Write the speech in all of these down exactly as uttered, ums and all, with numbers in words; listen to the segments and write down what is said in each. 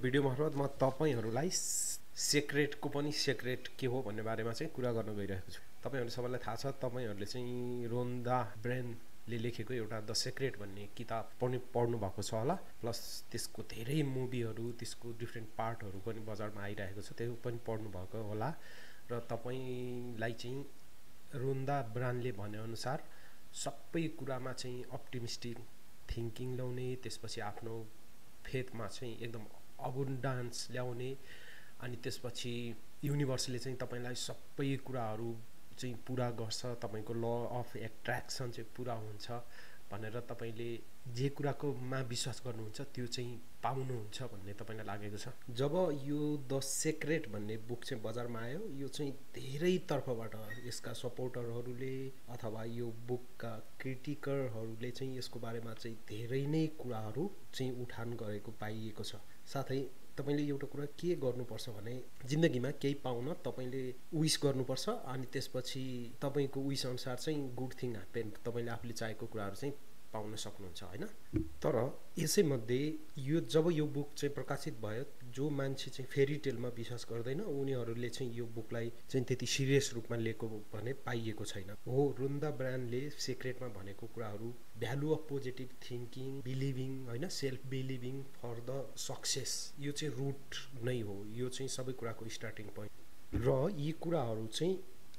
Video मार्फत म तपाईहरुलाई सिक्रेटको पनि सिक्रेट के हो भन्ने बारेमा चाहिँ कुरा गर्न गइरहेको छु। तपाईहरु सबैलाई थाहा छ, तपाईहरुले चाहिँ रोन्दा ब्रेनले लेखेको एउटा द सिक्रेट भन्ने किताब पनि पढ्नु भएको छ होला। प्लस त्यसको धेरै मुभीहरु, त्यसको डिफरेन्ट पार्टहरु पनि बजारमा आइरहेको छ, त्यो पनि पढ्नु भएको होला। र तपाईलाई चाहिँ रोन्दा ब्रेनले भने अनुसार सबै कुरामा चाहिँ अप्टिमिस्टिक थिंकिङ ल्याउने, त्यसपछि आफ्नो फेथमा चाहिँ एकदम अबुन्डान्स ल्याउने, अनि त्यसपछि युनिभर्सले चाहिँ तपाईलाई सबै कुराहरु चाहिँ पूरा गर्छ, तपाईको ल अफ एट्र्याक्सन चाहिँ पूरा हुन्छ भनेर तपाईले जे कुराको मा विश्वास गर्नुहुन्छ त्यो चाहिँ पाउनुहुन्छ भन्ने तपाईलाई लागेको छ। जब यो द सिक्रेट भन्ने बुक चाहिँ बजारमा आयो, यो चाहिँ धेरै तर्फबाट यसका सपोर्टरहरुले अथवा यो बुकका क्रिटिकरहरुले चाहिँ यसको बारेमा चाहिँ धेरै नै कुराहरु चाहिँ उठान गरेको पाइएको छ। साथै तपाईले एउटा कुरा के गर्नुपर्छ भने जिन्दगीमा केही पाउन तपाईले विश गर्नुपर्छ, अनि त्यसपछि तपाईको विश अनुसार चाहिँ गुड थिङ ह्यापन, तपाईले आफूले चाहेको कुराहरु चाहिँ पाउन सक्नुहुन्छ हैन। तर यसै मध्ये यो जब यो बुक चाहिँ प्रकाशित भयो, जो मान्छे चाहिँ फेरी टेलमा विश्वास गर्दैन उनीहरुले चाहिँ यो बुकलाई चाहिँ त्यति सिरियस रूपमा लिएको भने पाइएको छैन। हो, रोन्दा ब्रेनले सिक्रेटमा भनेको कुराहरु value of positive thinking, believing हैन, self believing for the success, यो चाहिँ रुट नै हो, यो चाहिँ सबै कुराको स्टार्टिङ पोइन्ट। र यी कुराहरु चाहिँ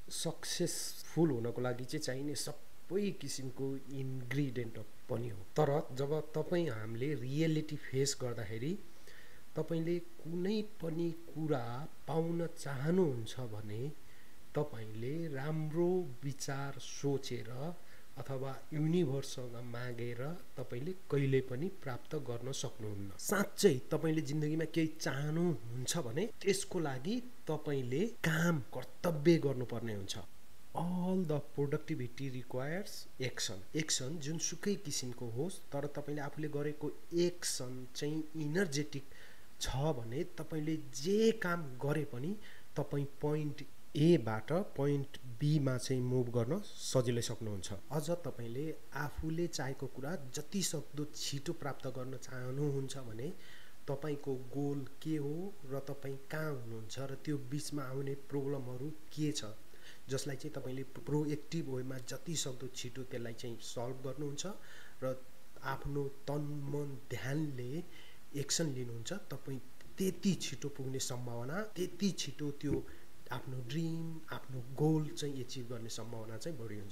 सक्सेसफुल हुनको लागि चाहिँ चाहिने सबै किसिमको इन्ग्रेडिएन्ट पनि हो। तर जब तपाई हामीले रियलिटी फेस गर्दाखेरि तपाईले कुनै पनि कुरा पाउन चाहनुहुन्छ भने तपाईले राम्रो विचार सोचेर अथवा युनिभर्ससँग मागेर तपाईले कहिले पनि प्राप्त गर्न सक्नुहुन्न। साच्चै तपाईले जिन्दगीमा केही चाहनुहुन्छ भने त्यसको लागि तपाईले काम कर्तव्य गर्नुपर्ने हुन्छ। All the productivity requires action. Action जुनसुकै किसिमको होस्, तर तपाईले आफूले गरेको एक्सन चाहिँ इनर्जेटिक छ भने तपाईले जे काम गरे पनि तपाई पोइन्ट ए बाट पोइन्ट बी मा चाहिँ मुभ गर्न सजिलै सक्नुहुन्छ। अझ तपाईले आफूले चाहेको कुरा जति सक्दो छिटो प्राप्त गर्न चाहनुहुन्छ भने तपाईको गोल के हो र तपाई कहाँ हुनुहुन्छ र त्यो बीचमा आउने प्रब्लमहरु के छ जसलाई चाहिँ तपाईले प्रोएक्टिभ वेमा जति सक्दो छिटो त्यसलाई चाहिँ सल्भ गर्नुहुन्छ र आफ्नो तन मन ध्यानले एक्सन लिनुहुन्छ, तपाई त्यति छिटो पुग्ने सम्भावना, त्यति छिटो त्यो आफ्नो ड्रिम, आफ्नो गोल चाहिँ अचिभ गर्ने सम्भावना चाहिँ बढी हुन्छ।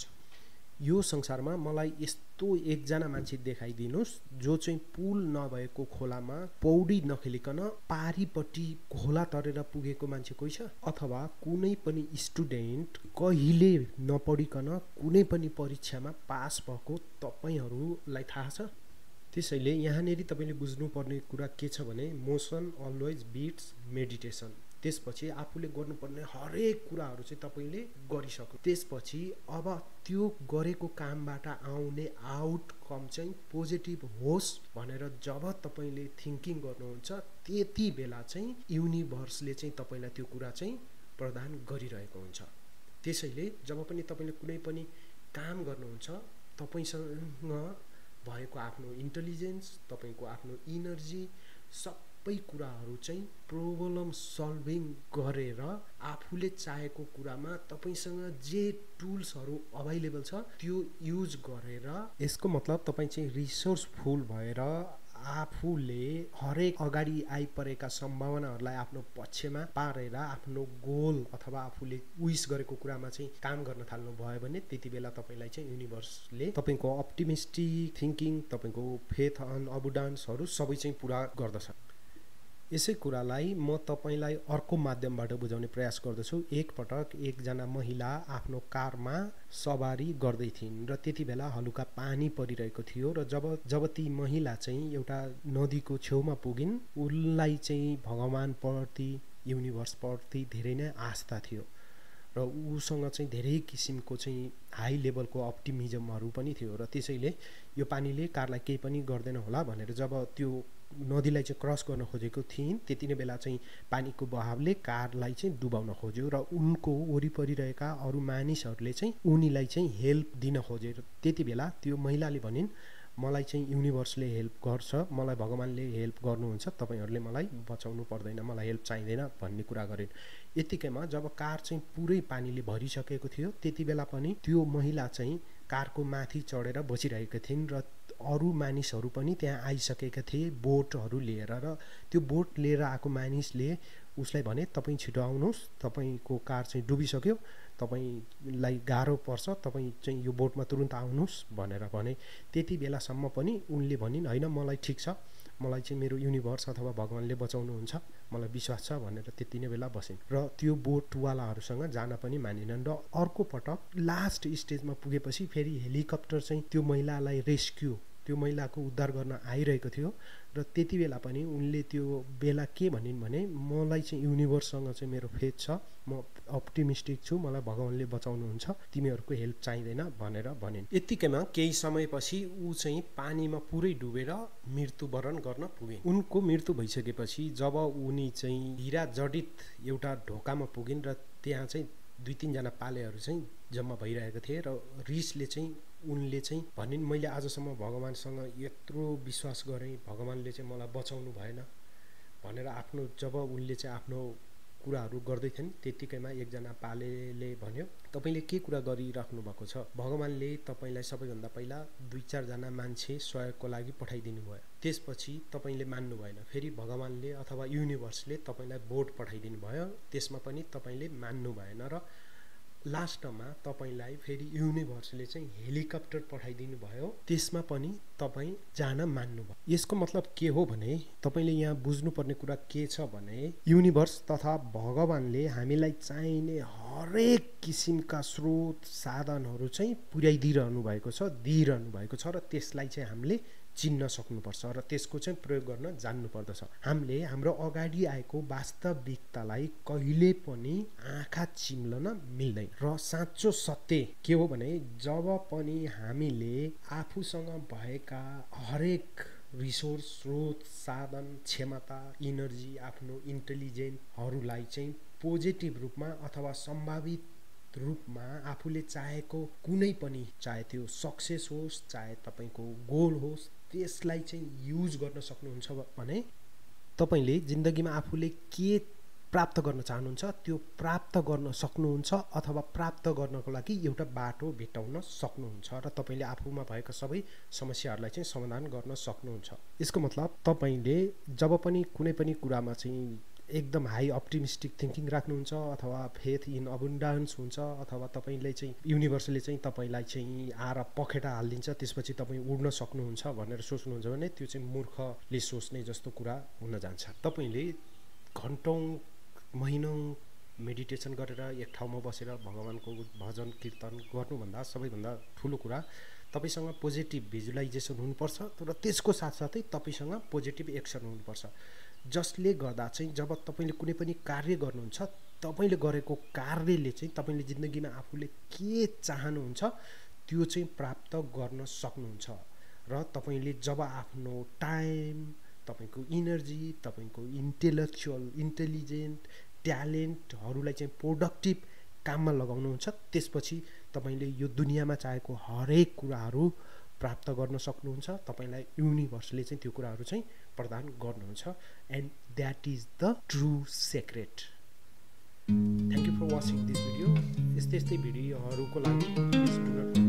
यो संसारमा मलाई यस्तो एकजना मान्छे देखाइदिनुस् जो चाहिँ पुल नभएको खोलामा पौडी नखेलिकन पारीपट्टि खोला तरेर पुगेको मान्छे कोही छ? अथवा कुनै पनि स्टुडेन्ट कहिले नपढिकन कुनै पनि परीक्षामा पास भएको तपाईहरुलाई थाहा छ? त्यसैले यहाँनेरि तपाईले बुझ्नुपर्ने कुरा के छ भने मोसन अलवेज बिट्स मेडिटेसन। त्यसपछि आफूले गर्नुपर्ने हरेक कुराहरु चाहिँ तपाईले गरिसक्नु, त्यसपछि अब त्यो गरेको कामबाट आउने आउटकम चाहिँ पोजिटिभ होस् भनेर जब तपाईले थिंकिङ गर्नुहुन्छ त्यति बेला चाहिँ युनिभर्सले चाहिँ तपाईलाई त्यो कुरा चाहिँ प्रदान गरिरहेको हुन्छ। त्यसैले जब पनि तपाईले कुनै पनि काम गर्नुहुन्छ तपाईसँग भएको आफ्नो इन्टेलिजेन्स, तपाईको आफ्नो एनर्जी, सबै कुराहरु चाहिँ प्रब्लम सल्भिङ गरेर आफूले चाहेको कुरामा तपाईसँग जे टुल्सहरु अवेलेबल छ त्यो युज गरेर, यसको मतलब तपाई चाहिँ रिसोर्सफुल भएर आफूले हरेक अगाडि आइपरेका सम्भावनाहरुलाई आफ्नो पक्षमा पारेर आफ्नो गोल अथवा आफूले विश गरेको कुरामा चाहिँ काम गर्न थाल्नु भयो भने त्यति बेला तपाईलाई चाहिँ युनिभर्सले तपाईको अप्टिमिस्टिक थिंकिङ, तपाईको फेथ अन अबुन्डान्सहरु सबै चाहिँ पूरा गर्दछ। यसै कुरालाई म तपाईलाई अर्को माध्यमबाट बुझाउने प्रयास गर्दछु। एक पटक एकजना महिला आफ्नो कारमा सवारी गर्दै थिइन् र त्यति बेला हलुका पानी परिरहेको थियो र जब जब ती महिला चाहिँ एउटा नदीको छेउमा पुगिन्, उनलाई चाहिँ भगवान प्रति, युनिभर्स प्रति धेरै नै आस्था थियो र उसँग चाहिँ धेरै किसिमको चाहिँ हाई लेभलको अप्टिमिजमहरु पनि थियो र त्यसैले यो पानीले कारलाई केही पनि गर्दैन होला भनेर जब त्यो नदीलाई चाहिँ क्रस गर्न खोजेको थिइन् त्यति नै बेला चाहिँ पानीको बहावले कारलाई चाहिँ डुबाउन खोज्यो र उनको वरिपरि रहेका अरु मानिसहरुले चाहिँ उनीलाई चाहिँ हेल्प दिन खोजे। त्यति बेला त्यो महिलाले भनिन् मलाई चाहिँ युनिभर्सले हेल्प गर्छ, मलाई भगवानले हेल्प गर्नुहुन्छ, तपाईहरूले मलाई बचाउनु पर्दैन, मलाई हेल्प चाहिँदैन भन्ने कुरा गरिन्। यतिकैमा जब कार चाहिँ पुरै पानीले भरिसकेको थियो त्यति बेला पनि त्यो महिला चाहिँ कारको माथि चढेर बसिरहेका थिइन् र अरू मानिसहरू पनि त्यहाँ आइसकेका थिए बोटहरू लिएर। र त्यो बोट लिएर आएको मानिसले उसलाई भने तपाईँ छिटो आउनुहोस्, तपाईँको कार चाहिँ डुबिसक्यो, तपाईँलाई गाह्रो पर्छ, तपाईँ चाहिँ यो बोटमा तुरुन्त आउनुहोस् भनेर भने। त्यति बेलासम्म पनि उनले भनिन् होइन मलाई ठिक छ, मलाई चाहिँ मेरो युनिभर्स अथवा भगवानले बचाउनुहुन्छ, मलाई विश्वास छ भनेर त्यति नै बेला बसिन् र त्यो बोटवालाहरूसँग जान पनि मानिनन्। र अर्को पटक लास्ट स्टेजमा पुगेपछि फेरि हेलिकप्टर चाहिँ त्यो महिलालाई रेस्क्यु, त्यो महिलाको उद्धार गर्न आइरहेको थियो र त्यति बेला पनि उनले त्यो बेला के भनिन् भने मलाई चाहिँ युनिभर्ससँग चाहिँ मेरो फेथ छ, म अप्टिमिस्टिक छु, मलाई भगवानले बचाउनुहुन्छ, तिमीहरूको हेल्प चाहिँदैन भनेर भनिन्। यतिकैमा केही समयपछि ऊ चाहिँ पानीमा पुरै डुबेर मृत्युवरण गर्न पुगिन्। उनको मृत्यु भइसकेपछि जब उनी चाहिँ हिरा जडित एउटा ढोकामा पुगिन् र त्यहाँ चाहिँ दुई तिनजना पालेहरू चाहिँ जम्मा भइरहेको थिए र रिसले चाहिँ उनले चाहिँ भनिन् मैले आजसम्म भगवानसँग यत्रो विश्वास गरेँ, भगवानले चाहिँ मलाई बचाउनु भएन भनेर आफ्नो जब उनले चाहिँ आफ्नो कुराहरू गर्दै थिइन् त्यतिकैमा एकजना पालेले भन्यो तपाईँले के कुरा गरिराख्नु भएको छ, भगवानले तपाईँलाई सबैभन्दा पहिला दुई चारजना मान्छे सहयोगको लागि पठाइदिनु भयो, त्यसपछि तपाईँले मान्नु भएन, फेरि भगवानले अथवा युनिभर्सले तपाईँलाई बोट पठाइदिनु भयो, त्यसमा पनि तपाईँले मान्नु भएन र लास्टमा तपाईलाई फेरि युनिभर्सले चाहिँ हेलिकप्टर पठाइदिनु भयो, त्यसमा पनि तपाईँ जान मान्नु भयो। यसको मतलब के हो भने तपाईले यहाँ बुझ्नुपर्ने कुरा के छ भने युनिभर्स तथा भगवानले हामीलाई चाहिने हरेक किसिमका स्रोत साधनहरू चाहिँ पुर्याइदिइरहनु भएको छ, दिइरहनु भएको छ र त्यसलाई चाहिँ हामीले चिन्न सक्नुपर्छ र त्यसको चाहिँ प्रयोग गर्न जान्नुपर्दछ। हामीले हाम्रो अगाडि आएको वास्तविकतालाई कहिले पनि आँखा चिम्लन मिल्दैन र साँचो सत्य के हो भने जब पनि हामीले आफूसँग भएका हरेक रिसोर्स, स्रोत, साधन, क्षमता, इनर्जी, आफ्नो इन्टेलिजेन्सहरूलाई चाहिँ पोजिटिभ रूपमा अथवा सम्भावित रूपमा आफूले चाहेको कुनै पनि, चाहे त्यो सक्सेस होस्, चाहे तपाईँको गोल होस्, त्यसलाई चाहिँ युज गर्न सक्नुहुन्छ भने तपाईँले जिन्दगीमा आफूले के प्राप्त गर्न चाहनुहुन्छ त्यो प्राप्त गर्न सक्नुहुन्छ अथवा प्राप्त गर्नको लागि एउटा बाटो भेट्टाउन सक्नुहुन्छ र तपाईँले आफूमा भएका सबै समस्याहरूलाई चाहिँ समाधान गर्न सक्नुहुन्छ। यसको मतलब तपाईँले जब पनि कुनै पनि कुरामा चाहिँ एकदम हाई अप्टिमिस्टिक थिङ्किङ राख्नुहुन्छ अथवा फेथ इन अबन्डान्स हुन्छ अथवा तपाईँले चाहिँ युनिभर्सले चाहिँ तपाईँलाई चाहिँ आएर पखेटा हालिदिन्छ त्यसपछि तपाईँ उड्न सक्नुहुन्छ भनेर सोच्नुहुन्छ भने त्यो चाहिँ मूर्खले सोच्ने जस्तो कुरा हुन जान्छ। तपाईँले घन्टौँ महिनौँ मेडिटेसन गरेर एक ठाउँमा बसेर भगवानको भजन कीर्तन गर्नुभन्दा सबैभन्दा ठुलो कुरा तपाईसँग पोजिटिभ भिजुलाइजेसन हुनुपर्छ र त्यसको साथसाथै तपाईसँग पोजिटिभ एक्सन हुनुपर्छ, जसले गर्दा चाहिँ जब तपाईँले कुनै पनि कार्य गर्नुहुन्छ तपाईँले गरेको कार्यले चाहिँ तपाईँले जिन्दगीमा आफूले के चाहनुहुन्छ त्यो चाहिँ प्राप्त गर्न सक्नुहुन्छ र तपाईँले जब आफ्नो टाइम, तपाईँको इनर्जी, तपाईँको इन्टेलेक्चुअल इन्टेलिजेन्ट ट्यालेन्टहरूलाई चाहिँ प्रोडक्टिभ काममा लगाउनुहुन्छ त्यसपछि तपाईँले यो दुनियाँमा चाहेको हरेक कुराहरू प्राप्त गर्न सक्नुहुन्छ, तपाईँलाई युनिभर्सले चाहिँ त्यो कुराहरू चाहिँ प्रदान गर्नुहुन्छ and that is the true secret. Thank you for watching this video. यस्तै यस्तै भिडियोहरूको लागि प्लिज डु नट